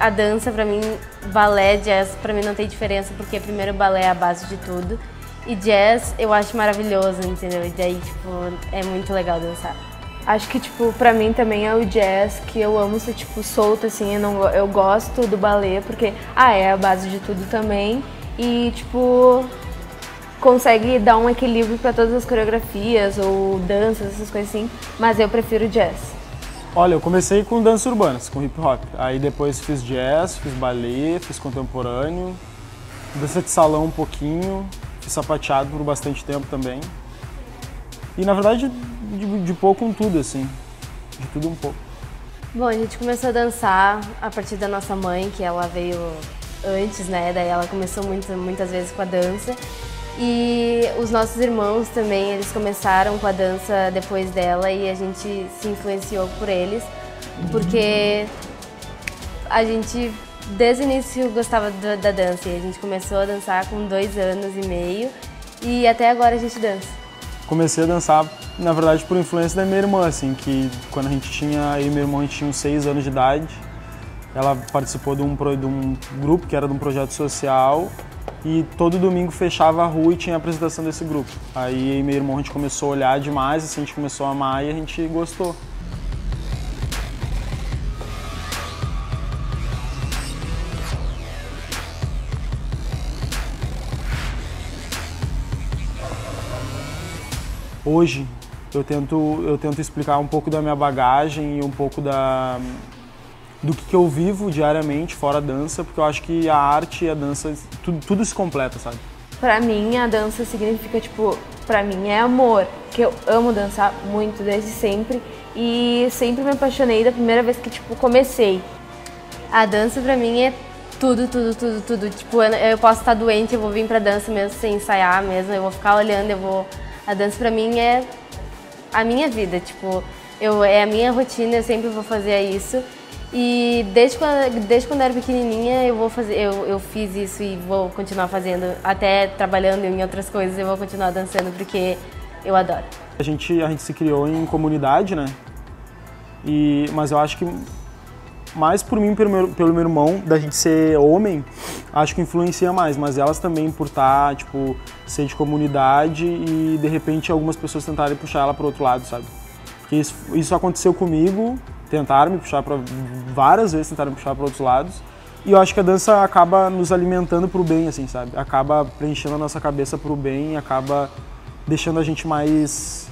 a dança pra mim, balé, jazz, pra mim não tem diferença, porque primeiro balé é a base de tudo. E jazz eu acho maravilhoso, entendeu? E daí, tipo, é muito legal dançar. Acho que, tipo, pra mim também é o jazz, que eu amo ser, tipo, solta, assim, eu gosto do balé, porque, é a base de tudo também. E, tipo, consegue dar um equilíbrio pra todas as coreografias ou danças, essas coisas assim, mas eu prefiro jazz. Olha, eu comecei com danças urbanas, com hip hop. Aí depois fiz jazz, fiz ballet, fiz contemporâneo, dança de salão um pouquinho, fiz sapateado por bastante tempo também. E na verdade, de pouco em tudo, assim, de tudo um pouco. Bom, a gente começou a dançar a partir da nossa mãe, que ela veio antes, né? Daí ela começou muitas vezes com a dança. E os nossos irmãos também, eles começaram com a dança depois dela e a gente se influenciou por eles, porque a gente desde o início gostava da dança e a gente começou a dançar com 2 anos e meio e até agora a gente dança. Comecei a dançar, na verdade, por influência da minha irmã, assim, que quando eu e meu irmão, a gente tinha uns 6 anos de idade, ela participou de um grupo que era de um projeto social. E todo domingo fechava a rua e tinha a apresentação desse grupo. Aí eu e meu irmão a gente começou a olhar demais, assim, a gente começou a amar e a gente gostou. Hoje eu tento explicar um pouco da minha bagagem e um pouco do que eu vivo diariamente fora a dança, porque eu acho que a arte e a dança, tudo se completa, sabe? Pra mim, a dança significa, tipo, pra mim é amor, que eu amo dançar muito desde sempre e sempre me apaixonei da primeira vez que, tipo, comecei. A dança pra mim é tudo. Tipo, eu posso estar doente, eu vou vir pra dança mesmo sem ensaiar mesmo, eu vou ficar olhando, A dança pra mim é a minha vida, tipo, é a minha rotina, eu sempre vou fazer isso. E desde quando eu era pequenininha eu fiz isso e vou continuar fazendo, até trabalhando em outras coisas eu vou continuar dançando porque eu adoro. A gente se criou em comunidade, né? Mas eu acho que mais por mim, pelo meu irmão, da gente ser homem, acho que influencia mais, mas elas também por estar, tipo, ser de comunidade e de repente algumas pessoas tentarem puxar ela para o outro lado, sabe? Porque isso aconteceu comigo. Tentaram me puxar várias vezes tentaram me puxar para outros lados. E eu acho que a dança acaba nos alimentando pro bem, assim, sabe? Acaba preenchendo a nossa cabeça pro bem, acaba deixando a gente mais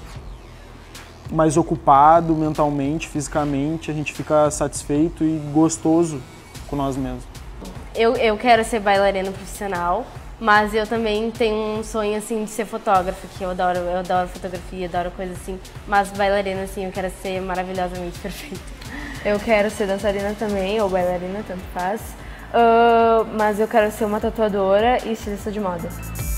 ocupado mentalmente, fisicamente, a gente fica satisfeito e gostoso com nós mesmos. Eu quero ser bailarina profissional, mas eu também tenho um sonho, assim, de ser fotógrafa, que eu adoro fotografia, adoro coisas assim, mas bailarina, assim, eu quero ser maravilhosamente perfeita. Eu quero ser dançarina também, ou bailarina, tanto faz, mas eu quero ser uma tatuadora e estilista de moda.